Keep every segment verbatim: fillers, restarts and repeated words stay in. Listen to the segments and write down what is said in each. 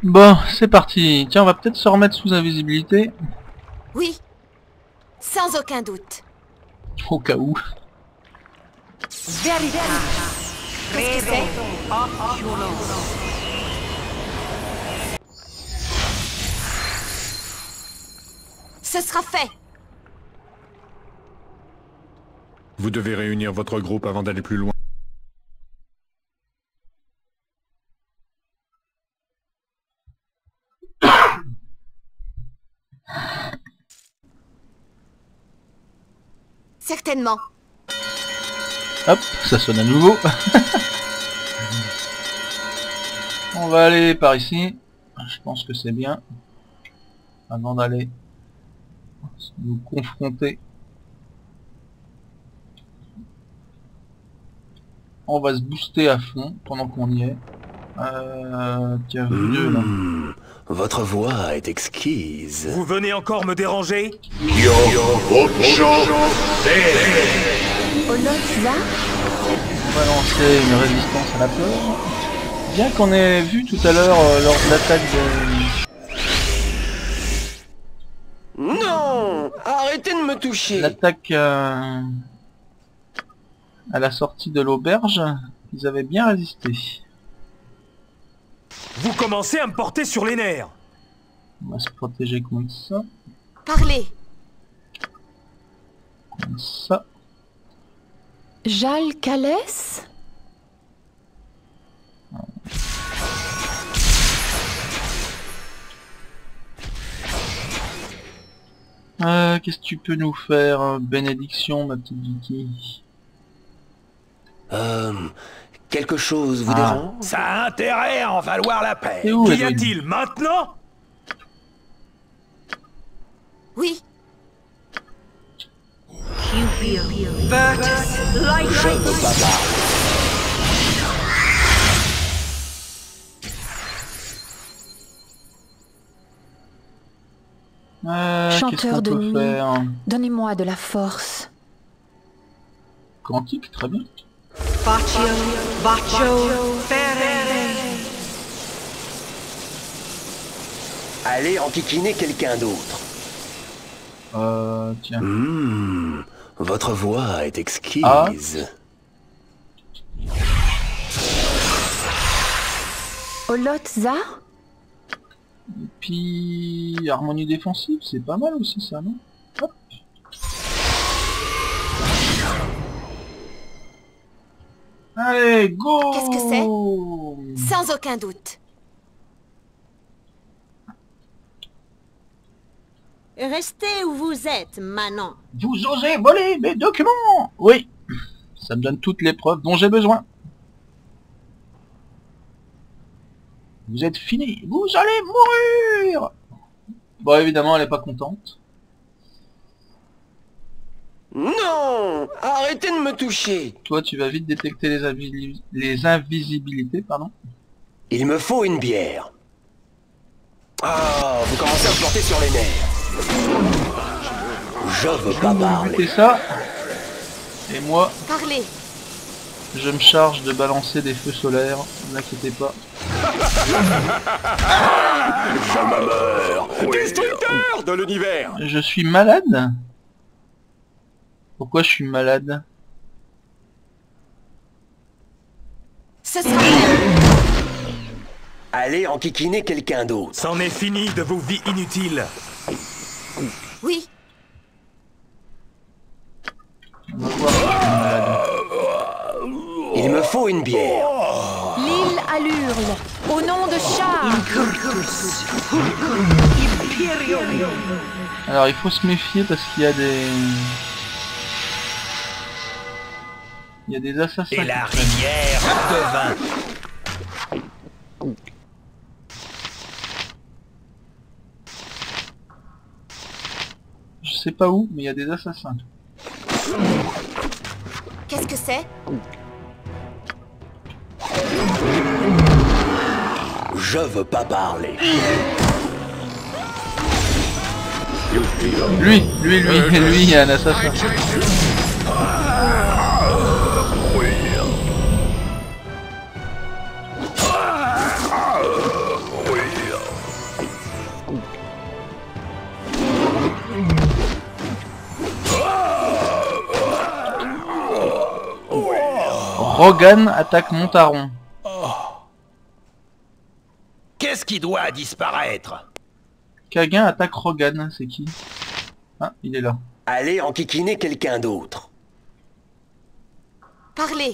Bon, c'est parti. Tiens, on va peut-être se remettre sous invisibilité. Oui, sans aucun doute. Au cas où. Qu'est-ce que c'est? Ce sera fait. Vous devez réunir votre groupe avant d'aller plus loin. Certainement. Hop, ça sonne à nouveau. On va aller par ici. Je pense que c'est bien. Avant d'aller nous confronter. On va se booster à fond pendant qu'on y est. Euh, tiens, vous deux, là. Mmh, votre voix est exquise. Vous venez encore me déranger? Olotza? On va lancer une résistance à la peur. Bien qu'on ait vu tout à l'heure euh, lors de l'attaque de... Non, arrêtez de me toucher. L'attaque euh, à la sortie de l'auberge, ils avaient bien résisté. Vous commencez à me porter sur les nerfs. On va se protéger contre ça, Parlez. contre ça. Jal Calès? Euh, Qu'est-ce que tu peux nous faire, euh, bénédiction, ma petite Vicky? Euh, quelque chose vous Ah. dérange? Ça a intérêt à en valoir la peine. Et où, Qu'y Edwin? a-t-il maintenant? Oui. Je veux pas parler. Euh, qu'est-ce Chanteur qu'on de peut nuit. faire? Donnez-moi de la force. Quantique, très bien. Allez enquiquiner quelqu'un d'autre. Euh, tiens. Mmh, votre voix est exquise. Ah. Olotza? Et puis... harmonie défensive, c'est pas mal aussi ça, non? Hop. Allez, go! Qu'est-ce que c'est? Sans aucun doute. Restez où vous êtes, Manon. Vous osez voler mes documents? Oui. Ça me donne toutes les preuves dont j'ai besoin. Vous êtes fini. Vous allez mourir. Bon, évidemment, elle est pas contente. Non, arrêtez de me toucher. Toi, tu vas vite détecter les, invi- les invisibilités, pardon. Il me faut une bière. Ah, vous commencez à me porter sur les nerfs. Je veux pas Vous parler. butez ça. Et moi, Parlez. je me charge de balancer des feux solaires. Ne vous inquiétez pas. Je me meurs. Destructeur de l'univers. Je suis malade? Pourquoi je suis malade? Ce sera fait. Allez enquiquiner quelqu'un d'autre. C'en est fini de vos vies inutiles. Oui. On va voir si je suis malade. Il me faut une bière. L'île à l'Urle. Au nom de Char. Alors il faut se méfier parce qu'il y a des... Il y a des assassins. Et la qui traînent. rivière devint. Je sais pas où, mais il y a des assassins. Qu'est-ce que c'est? Je veux pas parler. Lui, lui, lui, lui, il y a un assassin. Rogan attaque Montaron. Qu'est-ce qui doit disparaître? Kaguin attaque Rogan, c'est qui? Ah, il est là. Allez enquiquiner quelqu'un d'autre. Parlez.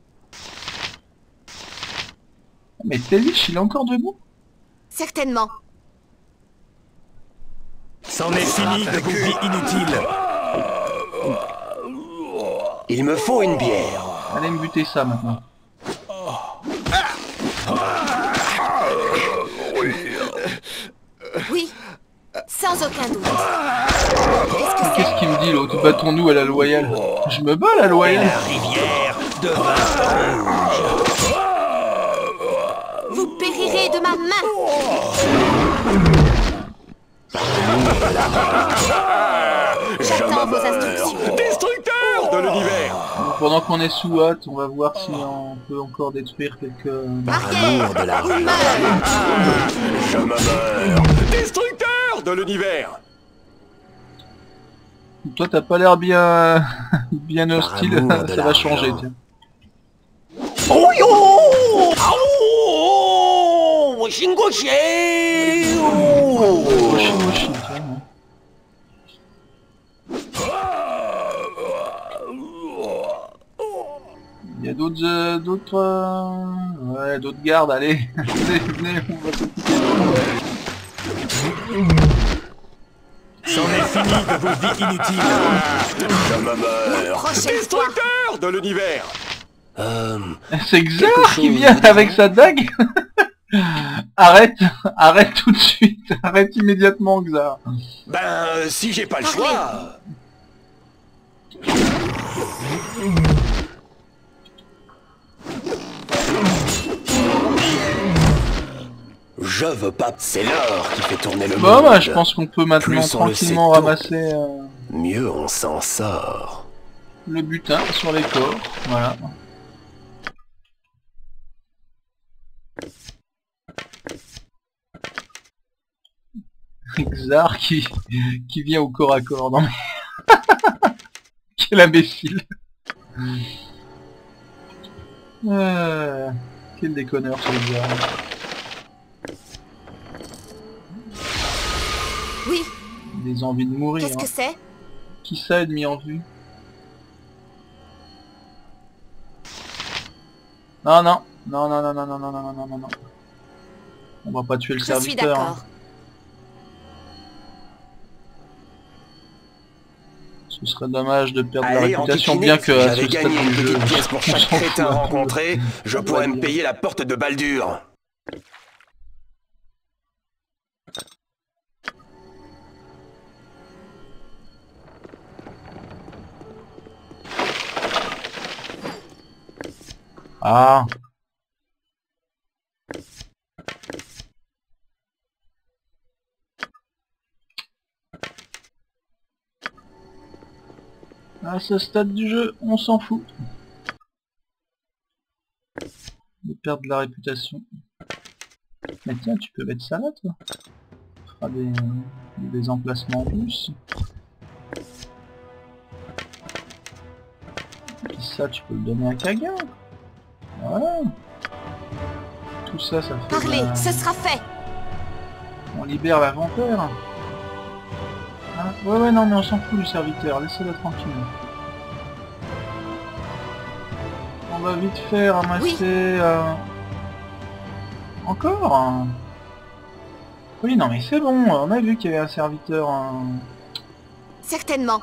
Mais Tellich, il est encore debout? Certainement. C'en est fini de vos vies inutiles. Il me faut une bière. Allez me buter ça maintenant. Oui. Sans aucun doute. Qu'est-ce qu'il me dit l'autre? Battons-nous à la loyale. Je me bats à la loyale. La rivière de vin rouge. Vous périrez de ma main. J'attends vos instructions. Destructeur de l'univers. Donc, pendant qu'on est sous hâte, on va voir si on peut encore détruire quelques... Arrière. de la Ou rue. meurt. Je me meurs. Destructeur de l'univers. Toi t'as pas l'air bien... bien hostile, amour de ça va l'argent. changer tiens. Oh yo! Oh! Shingoshi! Moshi moshi, tiens. hein. Il y a d'autres... euh, d'autres... euh, Ouais, d'autres gardes, allez. Venez, venez, on va s'occuper de... C'en est fini de vos vies inutiles. Je me meurs. Prochaine fois. Destructeur de l'univers. Euh, C'est Xar Quelque qui chose vient vous avec dit. sa dague. Arrête, arrête tout de suite, arrête immédiatement Xar. ben, euh, si j'ai pas le Parlez. choix. Je veux pas. C'est l'or qui fait tourner le Bon monde. bah je pense qu'on peut maintenant Plus on le sait tranquillement tôt. ramasser euh, Mieux on s'en sort. le butin sur les corps, voilà. Xar qui, qui vient au corps à corps, non mais... Quel imbécile. Euh, quel déconneur ce Xar. Oui. Des envies de mourir. Qu'est-ce que hein. c'est? Qui ça ennemi en vue? Non non non non non non non non non non non non. On va pas tuer le Je suis serviteur. hein. d'accord. Ce serait dommage de perdre Allez, la réputation, enquiquiner, bien que à j'avais ce stade gagné une du jeu, petite pièce pour on chaque s'en fout crétin un peu. rencontré. Je On pourrais va me dire. payer la porte de Baldur. Ah. À ce stade du jeu, on s'en fout. De perdre la réputation. Mais tiens, tu peux mettre ça là, toi. Tu feras des, des emplacements en plus. Et ça, tu peux le donner à Kaguin. Voilà. Tout ça, ça fait... Parlez, la- ce sera fait. On libère l'inventaire. Ah, ouais ouais non mais on s'en fout du serviteur, laissez-le tranquille. On va vite faire ramasser... Oui. euh, Encore hein. Oui non mais c'est bon, on a vu qu'il y avait un serviteur... hein. Certainement.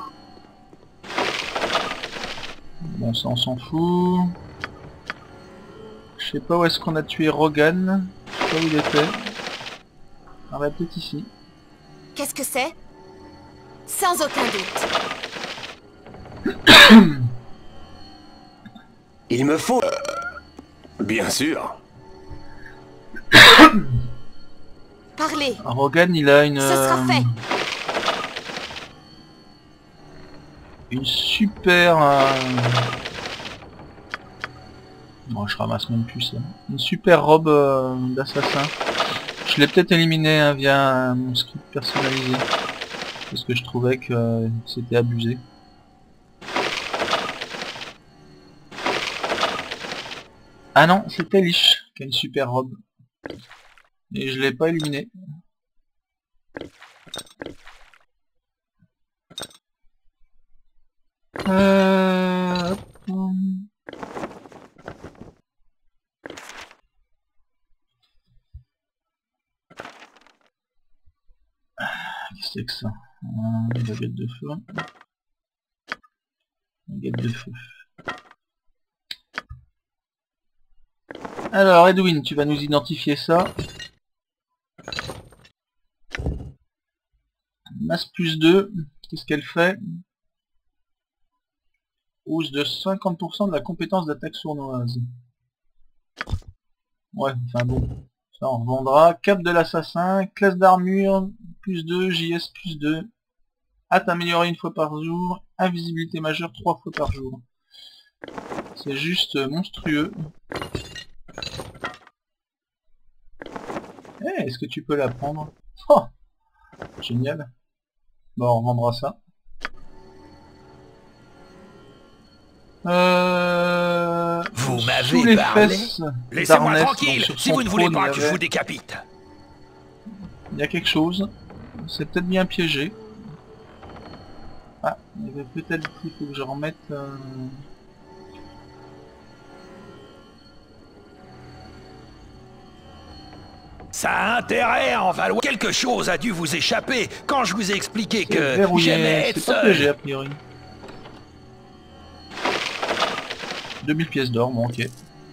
Bon ça on s'en fout. Je sais pas où est-ce qu'on a tué Rogan. Je sais pas où il était. Ah bah peut-être ici. Qu'est-ce que c'est? Sans aucun doute. Il me faut... Euh, bien sûr. Parlez. Rogan il a une... Ce sera euh, fait. Une super... euh, Bon, je ramasse même plus ça. Une super robe euh, d'assassin. Je l'ai peut-être éliminé hein, via euh, mon script personnalisé. Parce que je trouvais que euh, c'était abusé. Ah non, c'était Lich qui a une super robe. Et je l'ai pas éliminé. Euh... Qu'est-ce que c'est que ça? Une baguette de feu. Baguette de feu. Alors Edwin, tu vas nous identifier ça. Masse plus deux, qu'est-ce qu'elle fait? Hausse de cinquante pour cent de la compétence d'attaque sournoise. Ouais, enfin bon. Ça on revendra. Cap de l'assassin, classe d'armure, plus deux, J S plus deux. Hâte améliorée une fois par jour, invisibilité majeure trois fois par jour. C'est juste monstrueux. Eh, hey, est-ce que tu peux la prendre? Oh, génial. Bon, on revendra ça. Euh... Vous Sous m'avez les parlé. fesses Laissez-moi d'Arnès, tranquille, donc sur si son vous ne voulez trône, pas il y que je avait- vous décapite. Il y a quelque chose. C'est peut-être bien piégé. Ah, il y avait peut-être qu'il faut que je remette... Euh... Ça a intérêt à en valoir. Quelque chose a dû vous échapper quand je vous ai expliqué C'est que verrouillé, j'aimais être c'est pas piégé a seul. priori. deux mille pièces d'or, bon ok.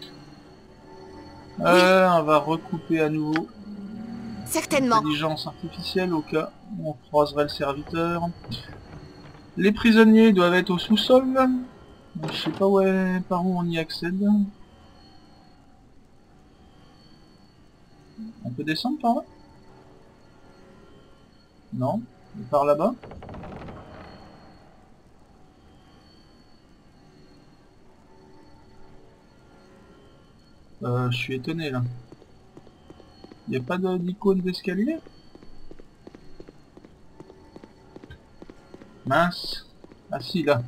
Euh, on va recouper à nouveau. Certainement. Intelligence artificielle au cas où on croiserait le serviteur. Les prisonniers doivent être au sous-sol. Je sais pas où est, par où on y accède. On peut descendre par là? Non? Et par là-bas? Euh, je suis étonné là. Y a pas de- d'icône d'escalier? Mince. Ah si, là.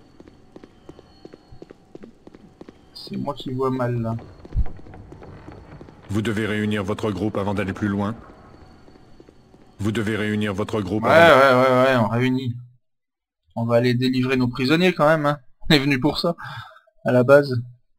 C'est moi qui vois mal là. Vous devez réunir votre groupe avant d'aller plus loin. Vous devez réunir votre groupe Ouais, avant... ouais, ouais, ouais, on réunit. On va aller délivrer nos prisonniers quand même, hein. On est venu pour ça, à la base.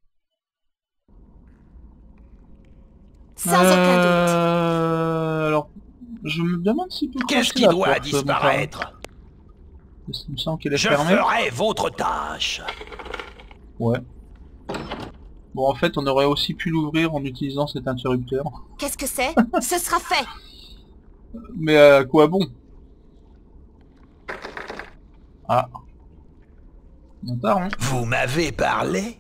Sans aucun doute. Euh... Alors, je me demande s'il peut Qu'est-ce cracher qui la doit porte, disparaître? mon parrain. Parce qu'il me semble qu'elle est Je fermée. ferai votre tâche. Ouais. Bon, en fait, on aurait aussi pu l'ouvrir en utilisant cet interrupteur. Qu'est-ce que c'est? Ce sera fait. Mais à quoi bon? Ah. On part, hein. Vous m'avez parlé?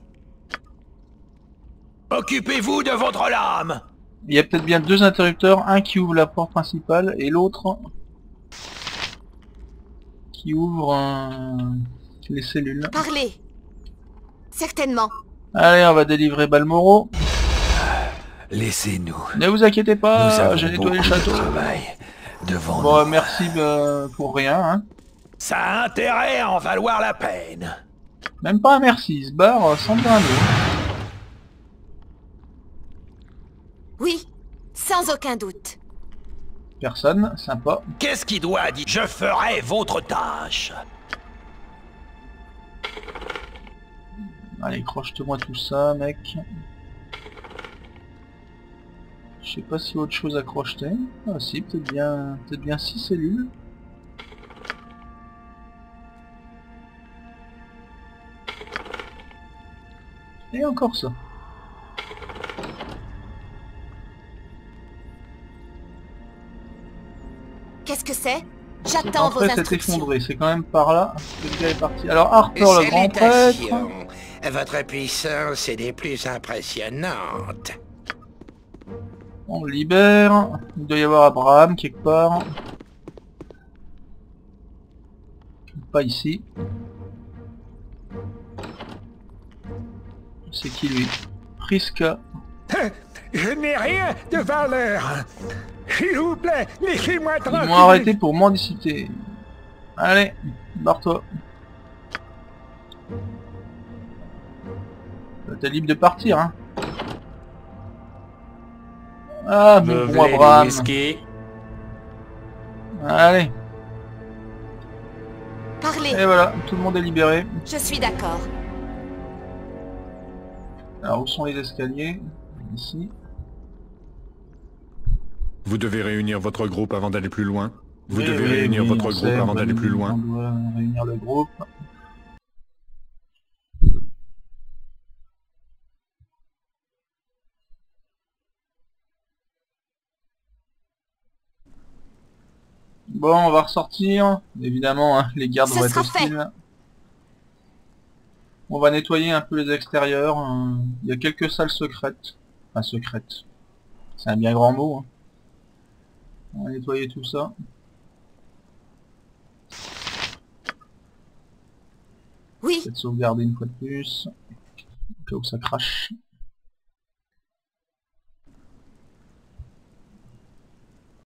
Occupez-vous de votre lame. Il y a peut-être bien deux interrupteurs, un qui ouvre la porte principale et l'autre qui ouvre euh, les cellules. Parlez. Certainement. Allez, on va délivrer Balmoro. Laissez-nous. Ne vous inquiétez Nous pas, avons j'ai nettoyé le beaucoup de château. travail devant Bon, nous. merci bah, pour rien, hein. Ça a intérêt à en valoir la peine. Même pas un merci, il se barre euh, sans dire un mot. Oui. Sans aucun doute. Personne, sympa. Qu'est-ce qui doit dire? Je ferai votre tâche. Allez, croche-moi tout ça, mec. Je sais pas s'il y a autre chose à crocheter. Ah si, peut-être bien, peut-être bien six cellules. Et encore ça. Qu'est-ce que c'est? J'attends vos L'entrée s'est instructions. effondrée, c'est quand même par là que le gars est parti. Alors Harper, le grand prêtre. Salutations. Votre puissance est des plus impressionnantes. On le libère. Il doit y avoir Abraham quelque part. Pas ici. C'est qui lui? Priska. Je n'ai rien de valeur. S'il vous plaît, laissez-moi Ils m'ont arrêté pour mendicité. Allez, barre-toi. T'es libre de partir, hein. Ah, mais Vous bon, voulez du Abraham. whisky? Allez, Parlez. et voilà, tout le monde est libéré. Je suis d'accord. Alors, où sont les escaliers? Ici. Vous devez réunir votre groupe avant d'aller plus loin. Vous Oui, devez oui, réunir oui, votre on groupe sait, avant on d'aller doit- plus loin. On doit réunir le groupe. Bon, on va ressortir. Évidemment, hein, les gardes Ce vont être sera fait. hostiles. On va nettoyer un peu les extérieurs. hein. Il y a quelques salles secrètes. Enfin, secrètes. C'est un bien grand mot. hein. On va nettoyer tout ça. Oui. Peut-être sauvegarder une fois de plus. Au cas où ça crache.